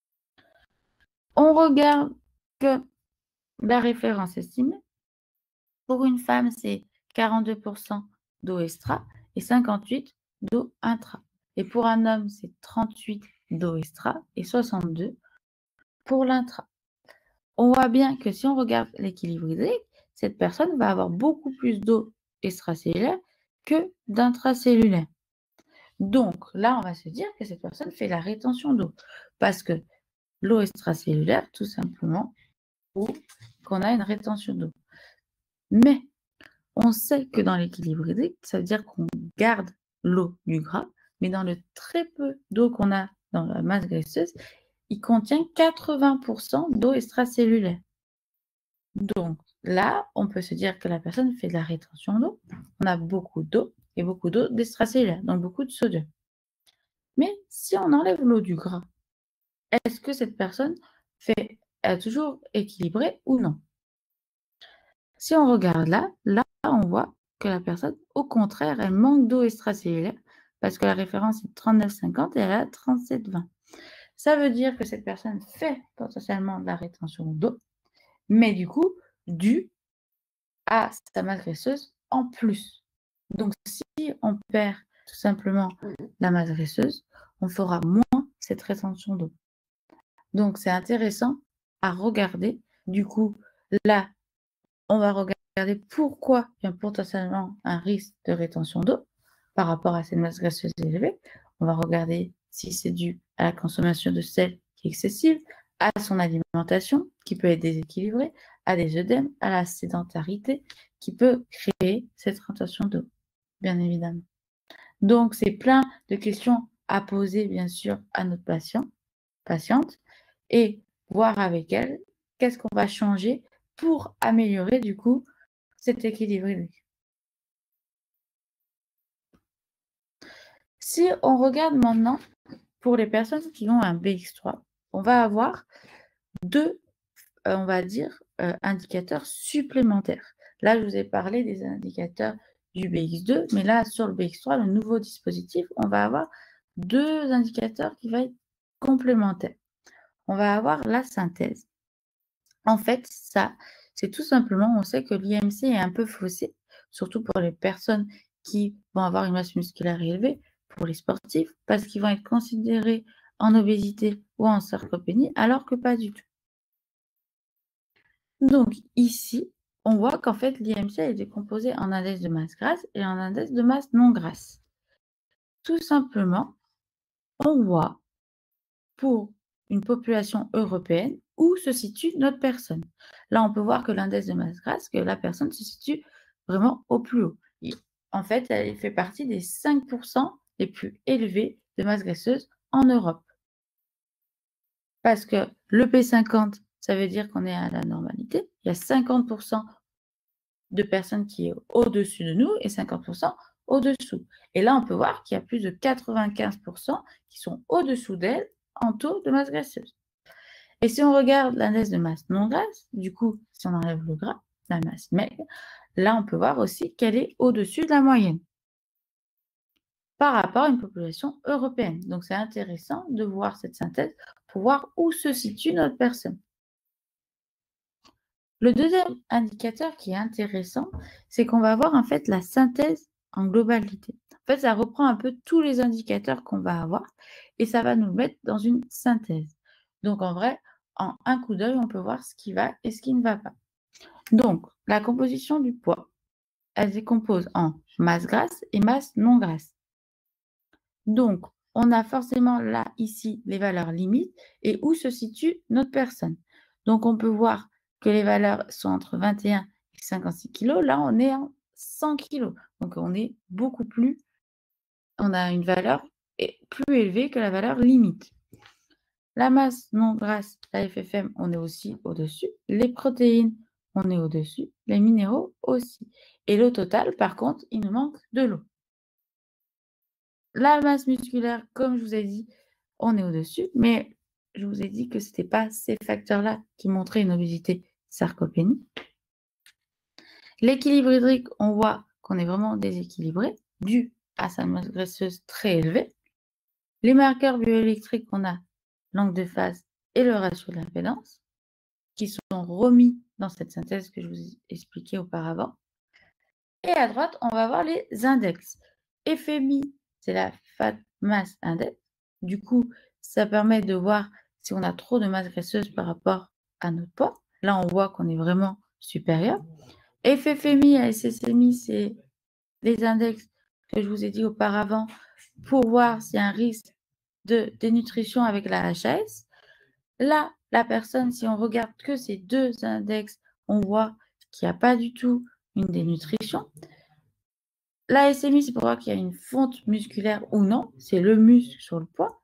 On regarde que la référence estimée, pour une femme, c'est 42% d'eau extra et 58 d'eau intra. Et pour un homme, c'est 38 d'eau extra et 62 pour l'intra. On voit bien que si on regarde l'équilibre hydrique, cette personne va avoir beaucoup plus d'eau extracellulaire que d'intracellulaire. Donc là, on va se dire que cette personne fait la rétention d'eau parce que l'eau extracellulaire, tout simplement, prouve qu'on a une rétention d'eau. Mais on sait que dans l'équilibre hydrique, ça veut dire qu'on garde l'eau du gras, mais dans le très peu d'eau qu'on a dans la masse graisseuse, il contient 80% d'eau extracellulaire. Donc là, on peut se dire que la personne fait de la rétention d'eau. On a beaucoup d'eau et beaucoup d'eau extracellulaire, donc beaucoup de sodium. Mais si on enlève l'eau du gras, est-ce que cette personne est toujours équilibrée ou non? Si on regarde là, on voit que la personne, au contraire, elle manque d'eau extracellulaire parce que la référence est 39,50 et elle a 37,20. Ça veut dire que cette personne fait potentiellement de la rétention d'eau, mais du coup, dû à sa masse graisseuse en plus. Donc, si on perd tout simplement la masse graisseuse, on fera moins cette rétention d'eau. Donc, c'est intéressant à regarder. Du coup, là, on va regarder pourquoi il y a potentiellement un risque de rétention d'eau par rapport à cette masse graisseuse élevée. On va regarder si c'est dû à la consommation de sel qui est excessive, à son alimentation qui peut être déséquilibrée, à des œdèmes, à la sédentarité qui peut créer cette rétention d'eau, bien évidemment. Donc, c'est plein de questions à poser, bien sûr, à notre patiente et voir avec elle qu'est-ce qu'on va changer pour améliorer, du coup, cet équilibre hydrique. Si on regarde maintenant pour les personnes qui ont un BX3, on va avoir deux, on va dire, indicateurs supplémentaires. Là, je vous ai parlé des indicateurs du BX2, mais là, sur le BX3, le nouveau dispositif, on va avoir 2 indicateurs qui vont être complémentaires. On va avoir la synthèse. En fait, ça, c'est tout simplement, on sait que l'IMC est un peu faussé, surtout pour les personnes qui vont avoir une masse musculaire élevée, pour les sportifs, parce qu'ils vont être considérés en obésité ou en sarcopénie, alors que pas du tout. Donc ici, on voit qu'en fait, l'IMC est décomposé en index de masse grasse et en index de masse non grasse. Tout simplement, on voit pour une population européenne où se situe notre personne. Là, on peut voir que l'index de masse grasse, que la personne se situe vraiment au plus haut. En fait, elle fait partie des 5% les plus élevés de masse graisseuse en Europe. Parce que le P50, ça veut dire qu'on est à la normalité. Il y a 50% de personnes qui est au-dessus de nous et 50% au-dessous. Et là, on peut voir qu'il y a plus de 95% qui sont au-dessous d'elle en taux de masse graisseuse. Et si on regarde l'index de masse non grasse, du coup, si on enlève le gras, la masse maigre, là, on peut voir aussi qu'elle est au-dessus de la moyenne par rapport à une population européenne. Donc, c'est intéressant de voir cette synthèse pour voir où se situe notre personne. Le deuxième indicateur qui est intéressant, c'est qu'on va avoir en fait la synthèse en globalité. En fait, ça reprend un peu tous les indicateurs qu'on va avoir et ça va nous mettre dans une synthèse. Donc, en vrai, en un coup d'œil, on peut voir ce qui va et ce qui ne va pas. Donc, la composition du poids, elle se décompose en masse grasse et masse non grasse. Donc, on a forcément là, ici, les valeurs limites et où se situe notre personne. Donc, on peut voir que les valeurs sont entre 21 et 56 kg. Là, on est en 100 kg. Donc, on est beaucoup plus, on a une valeur plus élevée que la valeur limite. La masse non grasse, la FFM, on est aussi au-dessus. Les protéines, on est au-dessus. Les minéraux aussi. Et l'eau totale, par contre, il nous manque de l'eau. La masse musculaire, comme je vous ai dit, on est au-dessus, mais je vous ai dit que ce n'était pas ces facteurs-là qui montraient une obésité sarcopénie. L'équilibre hydrique, on voit qu'on est vraiment déséquilibré, dû à sa masse graisseuse très élevée. Les marqueurs bioélectriques, on a l'angle de phase et le ratio de l'impédance, qui sont remis dans cette synthèse que je vous ai expliquée auparavant. Et à droite, on va voir les index. FMI, c'est la Fat Mass Index. Du coup, ça permet de voir si on a trop de masse graisseuse par rapport à notre poids. Là, on voit qu'on est vraiment supérieur. FFMI et SSMI, c'est les index que je vous ai dit auparavant pour voir s'il y a un risque de dénutrition avec la HAS. Là, la personne, si on regarde que ces deux index, on voit qu'il n'y a pas du tout une dénutrition. La SMI, c'est pour voir qu'il y a une fonte musculaire ou non. C'est le muscle sur le poids.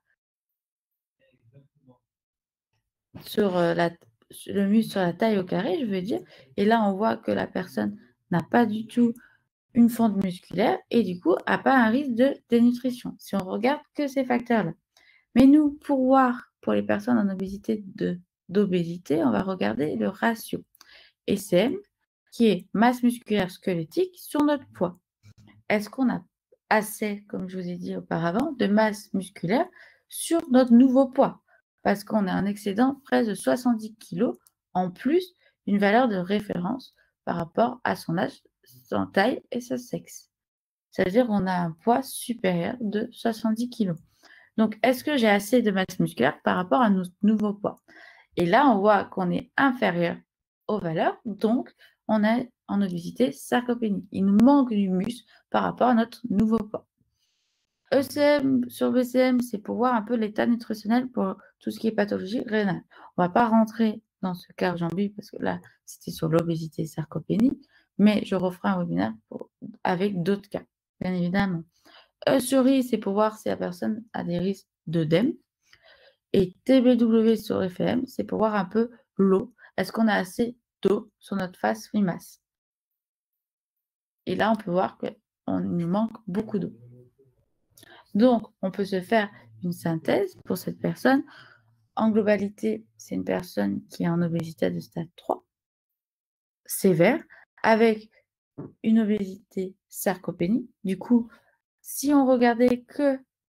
Sur le muscle sur la taille au carré, je veux dire. Et là, on voit que la personne n'a pas du tout une fonte musculaire et du coup, n'a pas un risque de dénutrition. Si on regarde que ces facteurs-là. Mais nous, pour voir, pour les personnes en obésité d'obésité, on va regarder le ratio SM, qui est masse musculaire squelettique sur notre poids. Est-ce qu'on a assez, comme je vous ai dit auparavant, de masse musculaire sur notre nouveau poids? Parce qu'on a un excédent presque de 70 kg en plus d'une valeur de référence par rapport à son âge, son taille et son sexe. C'est-à-dire qu'on a un poids supérieur de 70 kg. Donc, est-ce que j'ai assez de masse musculaire par rapport à notre nouveau poids? Et là, on voit qu'on est inférieur aux valeurs, donc on est en obésité sarcopénique. Il nous manque du muscle par rapport à notre nouveau poids. ECM sur BCM, c'est pour voir un peu l'état nutritionnel pour tout ce qui est pathologie rénale. On ne va pas rentrer dans ce cas aujourd'hui parce que là, c'était sur l'obésité sarcopénie, mais je referai un webinaire avec d'autres cas, bien évidemment. E sur I, c'est pour voir si la personne a des risques d'œdème. Et TBW sur FM, c'est pour voir un peu l'eau. Est-ce qu'on a assez d'eau sur notre face limace? Et là, on peut voir qu'on nous manque beaucoup d'eau. Donc, on peut se faire une synthèse pour cette personne. En globalité, c'est une personne qui est en obésité de stade 3, sévère, avec une obésité sarcopénie. Du coup, si on regardait que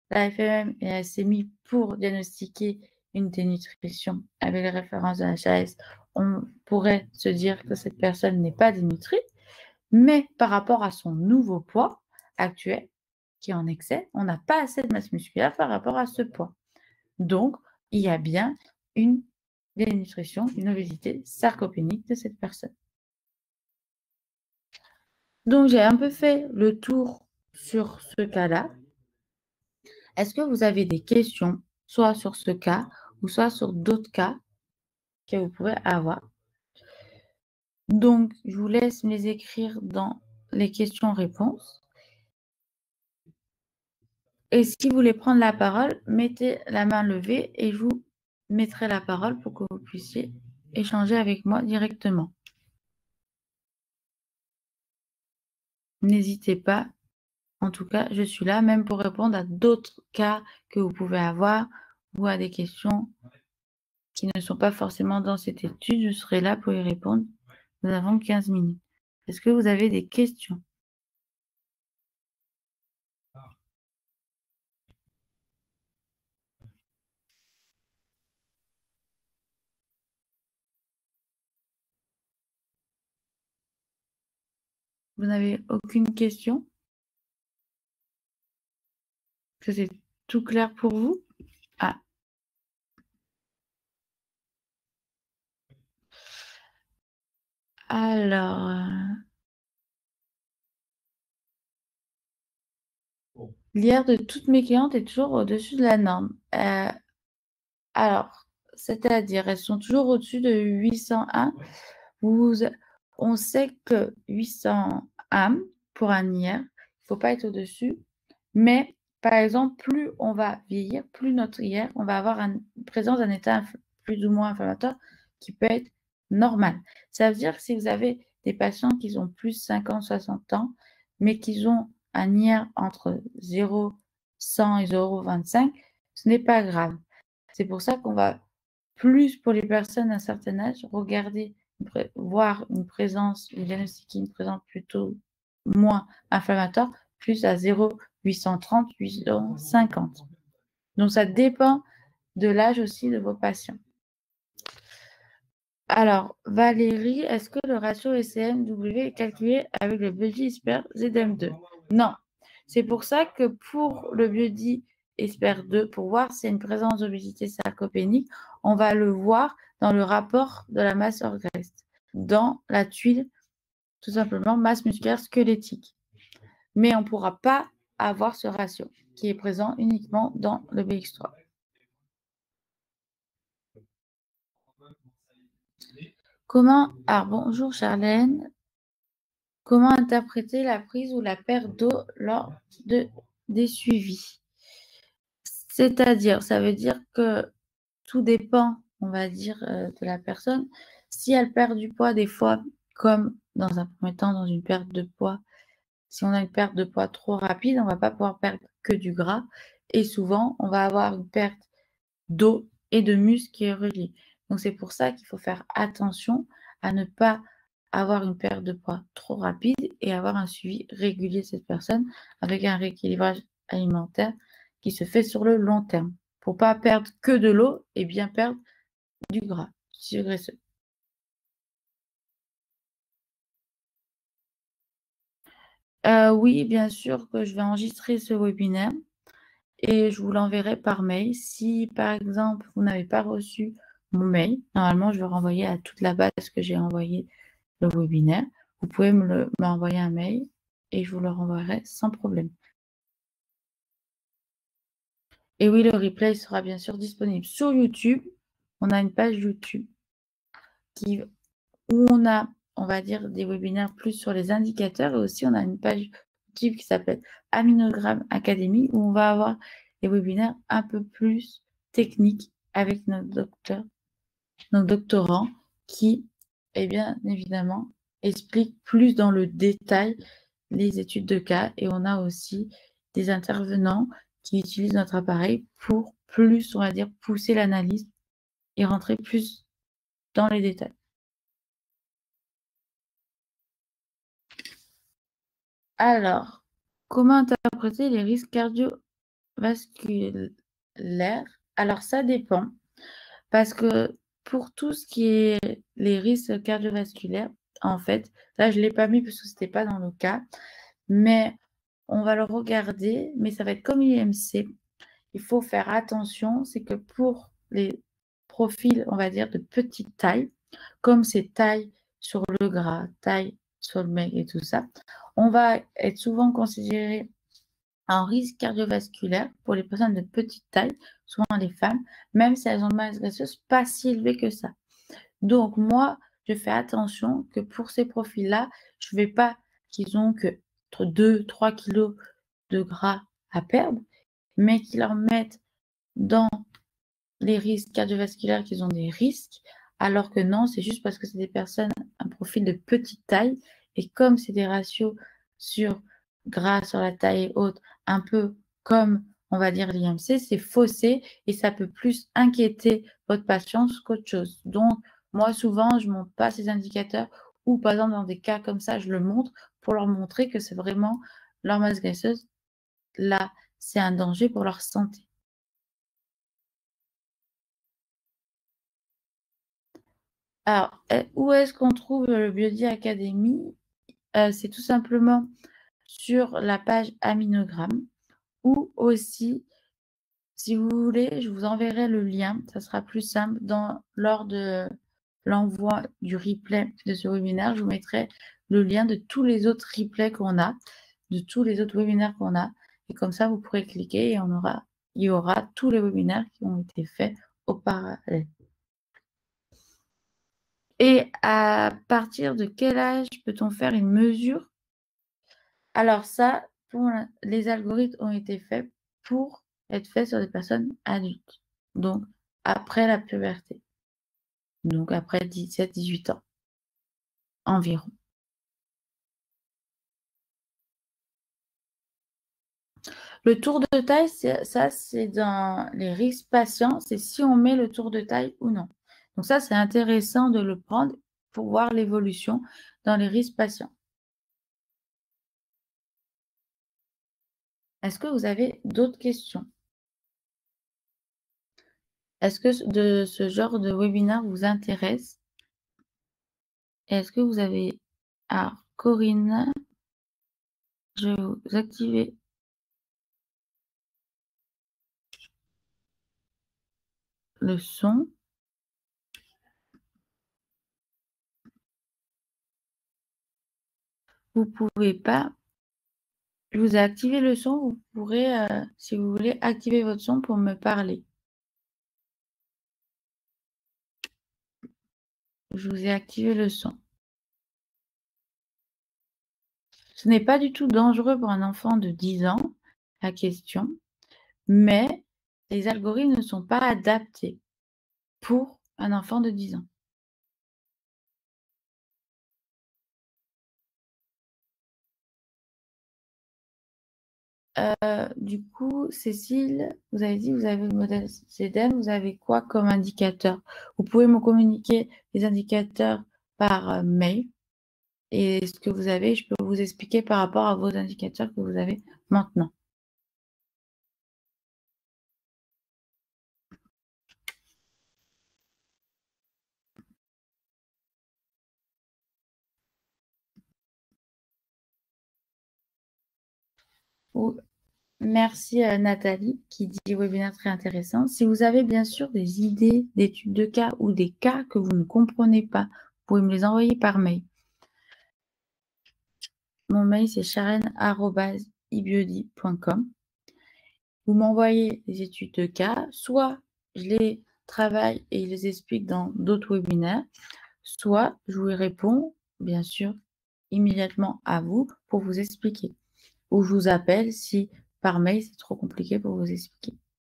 la FMM et la SMI pour diagnostiquer une dénutrition avec les références de la HAS, on pourrait se dire que cette personne n'est pas dénutrie, mais par rapport à son nouveau poids actuel, qui est en excès, on n'a pas assez de masse musculaire par rapport à ce poids. Donc, il y a bien une dénutrition, une obésité sarcopénique de cette personne. Donc, j'ai un peu fait le tour sur ce cas-là. Est-ce que vous avez des questions, soit sur ce cas ou soit sur d'autres cas que vous pouvez avoir? Donc, je vous laisse me les écrire dans les questions-réponses. Et si vous voulez prendre la parole, mettez la main levée et je vous mettrai la parole pour que vous puissiez échanger avec moi directement. N'hésitez pas. En tout cas, je suis là même pour répondre à d'autres cas que vous pouvez avoir ou à des questions qui ne sont pas forcément dans cette étude. Je serai là pour y répondre. Nous avons 15 minutes. Est-ce que vous avez des questions? Vous n'avez aucune question? Que c'est tout clair pour vous? Ah. Alors, l'IR de toutes mes clientes est toujours au-dessus de la norme. Alors, c'est-à-dire, elles sont toujours au-dessus de 801. On sait que 800 âmes pour un IR, il ne faut pas être au-dessus. Mais, par exemple, plus on va vieillir, plus notre IR, on va avoir une présence d'un état plus ou moins inflammatoire qui peut être normal. Ça veut dire que si vous avez des patients qui ont plus de 50, 60 ans, mais qui ont un IR entre 0, 100 et 0,25, ce n'est pas grave. C'est pour ça qu'on va plus, pour les personnes d'un certain âge, regarder, voir une présence, ou diagnostiquer une présence plutôt moins inflammatoire, plus à 0,830, 850. Donc, ça dépend de l'âge aussi de vos patients. Alors, Valérie, est-ce que le ratio ECM-W est calculé avec le Biodi Esper ZM2? Non. C'est pour ça que pour le Biodi Esper 2, pour voir s'il y a une présence d'obésité sarcopénique, on va le voir dans le rapport de la masse graisse, dans la tuile, tout simplement, masse musculaire squelettique. Mais on ne pourra pas avoir ce ratio qui est présent uniquement dans le BX3. Alors bonjour Charlène. Comment interpréter la prise ou la perte d'eau lors des suivis? C'est-à-dire, ça veut dire que tout dépend, on va dire, de la personne. Si elle perd du poids, des fois, comme dans un premier temps, dans une perte de poids, si on a une perte de poids trop rapide, on ne va pas pouvoir perdre que du gras. Et souvent, on va avoir une perte d'eau et de muscle qui est reliée. Donc, c'est pour ça qu'il faut faire attention à ne pas avoir une perte de poids trop rapide et avoir un suivi régulier de cette personne avec un rééquilibrage alimentaire qui se fait sur le long terme pour ne pas perdre que de l'eau et bien perdre du gras, du graisseux. Oui, bien sûr que je vais enregistrer ce webinaire et je vous l'enverrai par mail. Si, par exemple, vous n'avez pas reçu mon mail, normalement, je vais renvoyer à toute la base que j'ai envoyé le webinaire. Vous pouvez m'envoyer un mail et je vous le renverrai sans problème. Et oui, le replay sera bien sûr disponible sur YouTube. On a une page YouTube où on a, on va dire, des webinaires plus sur les indicateurs et aussi on a une page YouTube qui s'appelle Aminogramme Academy où on va avoir des webinaires un peu plus techniques avec nos doctorants qui, eh bien évidemment, expliquent plus dans le détail les études de cas et on a aussi des intervenants qui utilisent notre appareil pour plus, on va dire, pousser l'analyse et rentrer plus dans les détails. Alors, comment interpréter les risques cardiovasculaire, alors ça dépend, parce que pour tout ce qui est les risques cardiovasculaires, en fait, là je ne l'ai pas mis parce que ce n'était pas dans le cas, mais on va le regarder, mais ça va être comme l'IMC. Il faut faire attention, c'est que pour les profils, on va dire, de petite taille, comme c'est taille sur le gras, taille sur le maigre et tout ça, on va être souvent considéré un risque cardiovasculaire pour les personnes de petite taille, souvent les femmes, même si elles ont une masse graisseuse pas si élevée que ça. Donc moi, je fais attention que pour ces profils-là, je ne vais pas qu'ils ont que 2-3 kilos de gras à perdre, mais qu'ils leur mettent dans les risques cardiovasculaires qu'ils ont des risques, alors que non, c'est juste parce que c'est des personnes, un profil de petite taille, et comme c'est des ratios sur gras sur la taille et haute, un peu comme, on va dire, l'IMC, c'est faussé, et ça peut plus inquiéter votre patience qu'autre chose. Donc, moi, souvent, je ne montre pas ces indicateurs, ou par exemple, dans des cas comme ça, je le montre pour leur montrer que c'est vraiment leur masse graisseuse. Là, c'est un danger pour leur santé. Alors, où est-ce qu'on trouve le Biodi Academy? C'est tout simplement sur la page Aminogramme, ou aussi, si vous voulez, je vous enverrai le lien, ça sera plus simple, lors de l'envoi du replay de ce webinaire, je vous mettrai le lien de tous les autres replays qu'on a, de tous les autres webinaires qu'on a, et comme ça, vous pourrez cliquer et il y aura tous les webinaires qui ont été faits au parallèle. Et à partir de quel âge peut-on faire une mesure? Alors ça, les algorithmes ont été faits pour être faits sur des personnes adultes, donc après la puberté, donc après 17-18 ans environ. Le tour de taille, ça c'est dans les risques patients, c'est si on met le tour de taille ou non. Donc ça, c'est intéressant de le prendre pour voir l'évolution dans les risques patients. Est-ce que vous avez d'autres questions? Est-ce que ce genre de webinaire vous intéresse? Est-ce que vous avez... Alors, Corinne, je vais vous activer le son. Vous pouvez pas... Je vous ai activé le son. Vous pourrez, si vous voulez, activer votre son pour me parler. Je vous ai activé le son. Ce n'est pas du tout dangereux pour un enfant de 10 ans, la question, mais les algorithmes ne sont pas adaptés pour un enfant de 10 ans. Du coup, Cécile, vous avez dit que vous avez le modèle CEDEM, vous avez quoi comme indicateur? Vous pouvez me communiquer les indicateurs par mail et ce que vous avez, je peux vous expliquer par rapport à vos indicateurs que vous avez maintenant. Merci Nathalie qui dit webinaire très intéressant. Si vous avez bien sûr des idées d'études de cas ou des cas que vous ne comprenez pas, vous pouvez me les envoyer par mail. Mon mail c'est sharon@ibiodi.com. Vous m'envoyez les études de cas, soit je les travaille et je les explique dans d'autres webinaires, soit je vous réponds, bien sûr, immédiatement à vous pour vous expliquer. Ou je vous appelle si par mail c'est trop compliqué pour vous expliquer.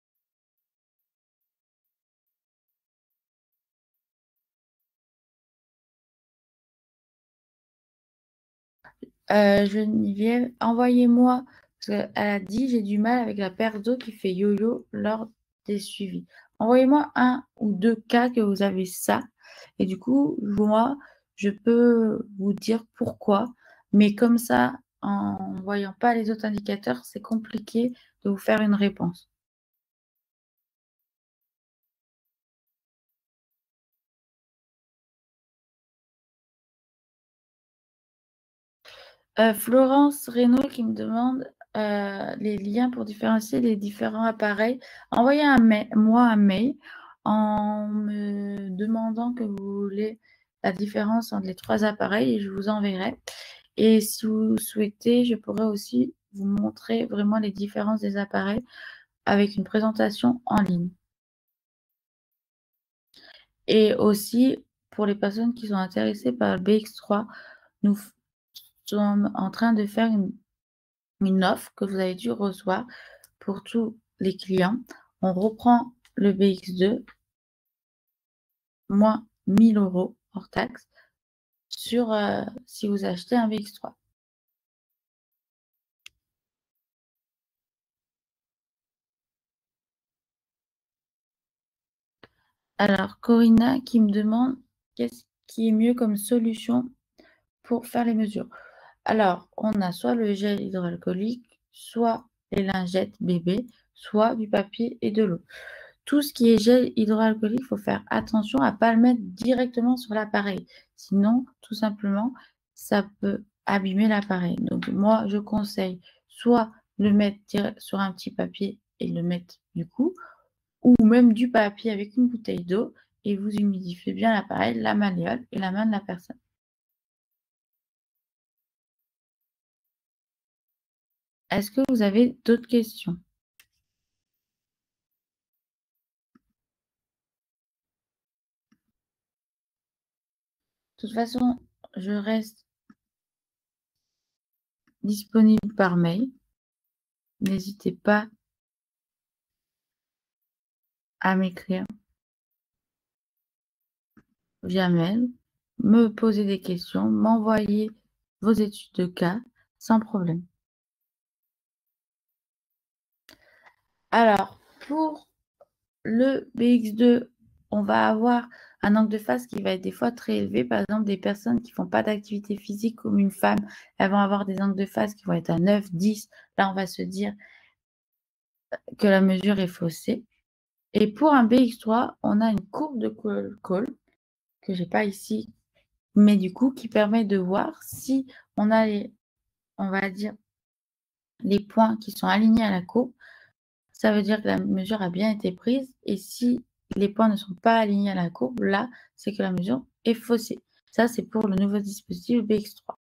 Geneviève, envoyez-moi, parce qu'elle a dit, j'ai du mal avec la perte d'eau qui fait yo-yo lors des suivis. Envoyez-moi 1 ou 2 cas que vous avez ça. Et du coup, moi, je peux vous dire pourquoi. Mais comme ça, en ne voyant pas les autres indicateurs, c'est compliqué de vous faire une réponse. Florence Reynaud qui me demande les liens pour différencier les différents appareils. Envoyez moi un mail en me demandant que vous voulez la différence entre les 3 appareils et je vous enverrai. Et si vous souhaitez, je pourrais aussi vous montrer vraiment les différences des appareils avec une présentation en ligne. Et aussi, pour les personnes qui sont intéressées par le BX3, nous sommes en train de faire une offre que vous avez dû recevoir pour tous les clients. On reprend le BX2, moins 1000 € hors taxe, sur si vous achetez un BX3. Alors, Corinna qui me demande qu'est-ce qui est mieux comme solution pour faire les mesures. Alors, on a soit le gel hydroalcoolique, soit les lingettes bébés, soit du papier et de l'eau. Tout ce qui est gel hydroalcoolique, il faut faire attention à ne pas le mettre directement sur l'appareil. Sinon, tout simplement, ça peut abîmer l'appareil. Donc, moi, je conseille soit le mettre sur un petit papier et le mettre du coup, ou même du papier avec une bouteille d'eau et vous humidifiez bien l'appareil, la malléole et la main de la personne. Est-ce que vous avez d'autres questions? De toute façon, je reste disponible par mail. N'hésitez pas à m'écrire via mail, me poser des questions, m'envoyer vos études de cas sans problème. Alors, pour le BX2, on va avoir un angle de face qui va être des fois très élevé. Par exemple, des personnes qui ne font pas d'activité physique comme une femme, elles vont avoir des angles de face qui vont être à 9, 10. Là, on va se dire que la mesure est faussée. Et pour un BX3, on a une courbe de col que je n'ai pas ici, mais du coup, qui permet de voir si on a on va dire, les points qui sont alignés à la courbe. Ça veut dire que la mesure a bien été prise. Et si les points ne sont pas alignés à la courbe, là, c'est que la mesure est faussée. Ça, c'est pour le nouveau dispositif BX3.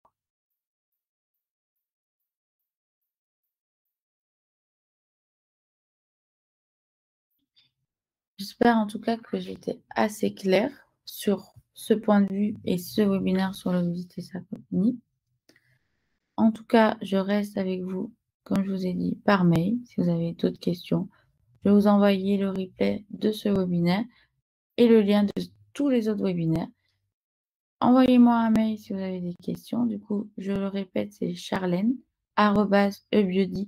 J'espère en tout cas que j'ai été assez claire sur ce point de vue et ce webinaire sur l'obésité sarcopénie. En tout cas, je reste avec vous, comme je vous ai dit, par mail. Si vous avez d'autres questions, je vais vous envoyer le replay de ce webinaire et le lien de tous les autres webinaires. Envoyez-moi un mail si vous avez des questions. Du coup, je le répète, c'est charlène, @ebiody,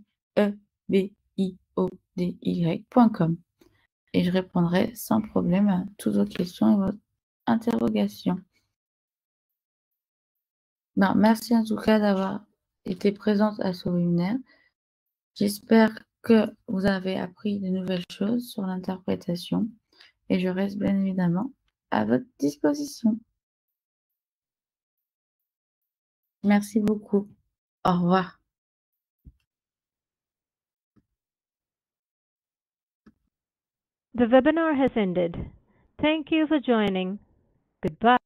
EBIODY.com. Et je répondrai sans problème à toutes vos questions et vos interrogations. Merci en tout cas d'avoir été présente à ce webinaire. J'espère que vous avez appris de nouvelles choses sur l'interprétation et je reste bien évidemment à votre disposition. Merci beaucoup. Au revoir. The webinar has ended. Thank you for joining. Goodbye.